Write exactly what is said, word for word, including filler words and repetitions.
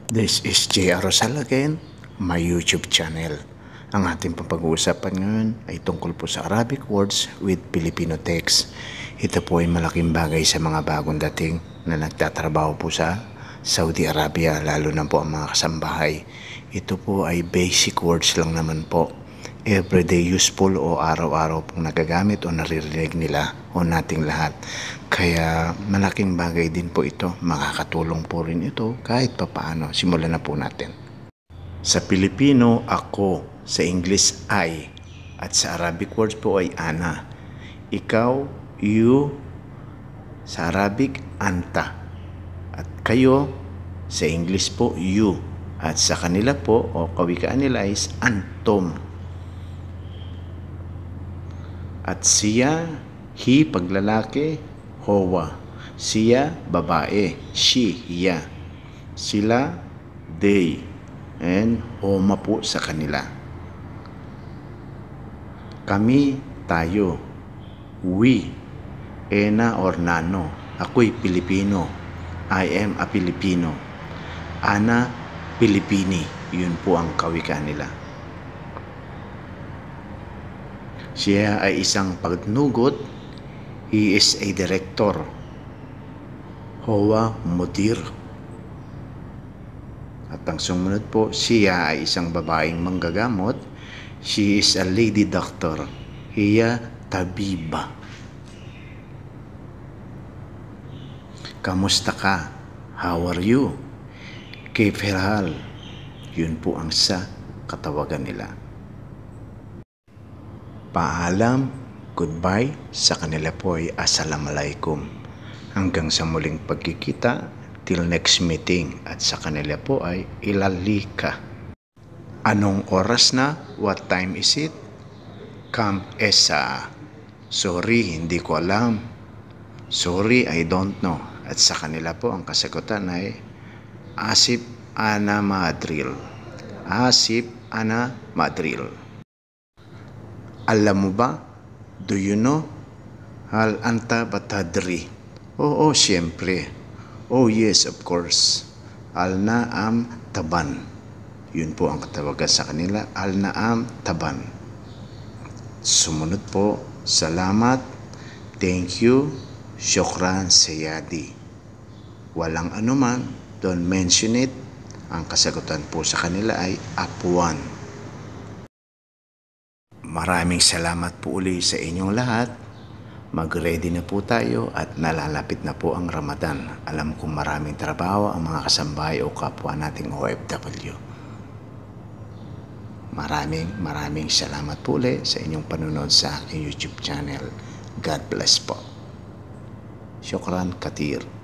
This is J. Rosal again, my YouTube channel. Ang ating papag-uusapan ngayon ay tungkol po sa Arabic words with Filipino text. Ito po ay malaking bagay sa mga bagong dating na nagtatrabaho po sa Saudi Arabia, lalo na po ang mga kasambahay. Ito po ay basic words lang naman po. Everyday useful o araw-araw pong nagagamit o naririnig nila o nating lahat. Kaya malaking bagay din po ito. Makakatulong po rin ito kahit papaano. Simulan na po natin. Sa Filipino, ako. Sa English, I. At sa Arabic words po ay ana. Ikaw, you. Sa Arabic, anta. At kayo, sa English po, you. At sa kanila po, o kawikaan nila is antum. At siya, he, paglalaki, howa. Siya, babae, she, hiya. Sila, they. And homa po sa kanila. Kami, tayo. We, ena or nano. Ako'y Filipino. I am a Filipino. Ana, Filipini. Yun po ang kawikaan nila. Siya ay isang pagnugot. He is a director. Howa, mudir. At ang sumunod po, siya ay isang babaeng manggagamot. She is a lady doctor. Hiya, tabiba. Kamusta ka? How are you? Kayf hal? Yun po ang sa katawagan nila. Paalam, goodbye, sa kanila po ay assalamualaikum. Hanggang sa muling pagkikita, till next meeting, at sa kanila po ay ilalika. Anong oras na? What time is it? Kam esa. Sorry, hindi ko alam. Sorry, I don't know. At sa kanila po ang kasagutan ay asip ana madril. Asip ana madril. Alam mo ba? Do you know? Hal anta batadri. Oo, siyempre. Oh yes, of course. Al-naam taban. Yun po ang katawagan sa kanila. Al-naam taban. Sumunod po. Salamat. Thank you. Syukran sayadi. Walang anuman. Don't mention it. Ang kasagutan po sa kanila ay apuan. Maraming salamat po uli sa inyong lahat. Mag-ready na po tayo at nalalapit na po ang Ramadan. Alam kong maraming trabaho ang mga kasambahay o kapwa nating O F W. Maraming maraming salamat po ulit sa inyong panunod sa aking YouTube channel. God bless po. Syukran katir.